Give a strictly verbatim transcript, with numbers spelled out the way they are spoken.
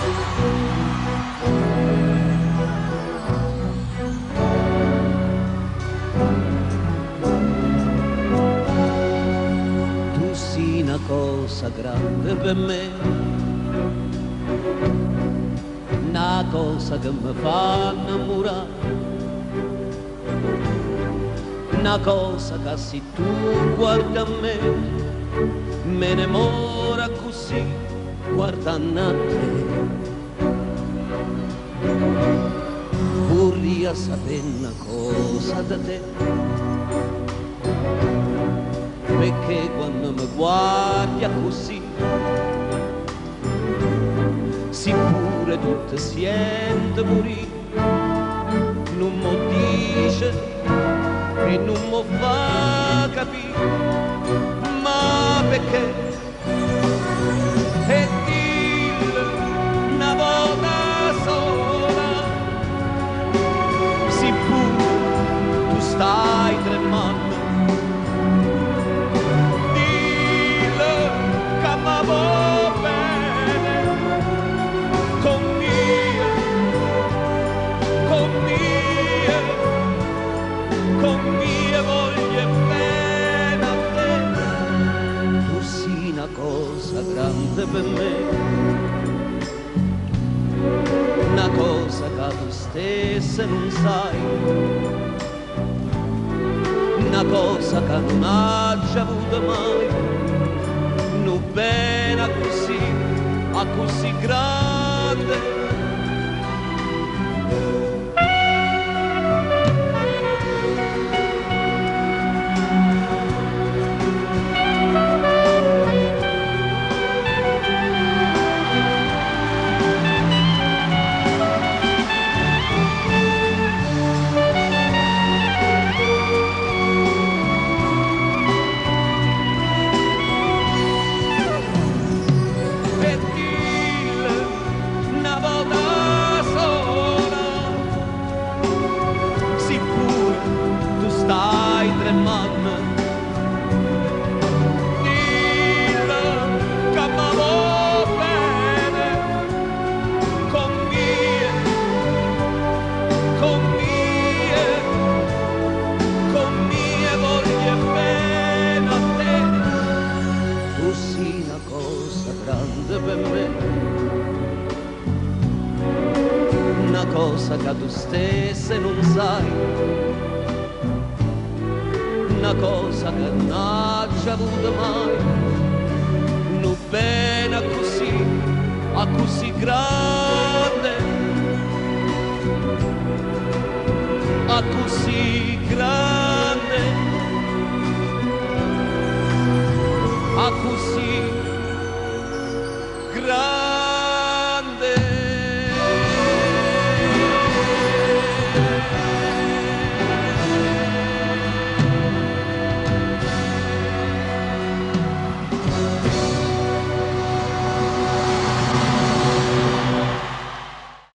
Tu sei una cosa grande per me, una cosa che mi fa innamorare, una cosa che se tu guarda a me, me ne mora così guardando a te. Vorrei sapere una cosa da te, perché quando mi guardi così, si pure tu ti senti morire, non mi dice e non mi fa capire, ma perché? E dillo una volta sola, si pure tu stai tremando, dillo che mi va bene, con mia, con mia, con mia voglia bene a te. Tu sei una cosa grande per me, una cosa che tu stessa non sai, una cosa che non ha già avuto mai, non bene così, a così grande. Stai tremando, dillo che mi va bene, con mie, con mie, con mie voglia bene a te. Tu sei una cosa grande per me, una cosa che tu stessa non sai, una cosa che non ha già avuto mai, non bene così, a così grande, a così grande, a così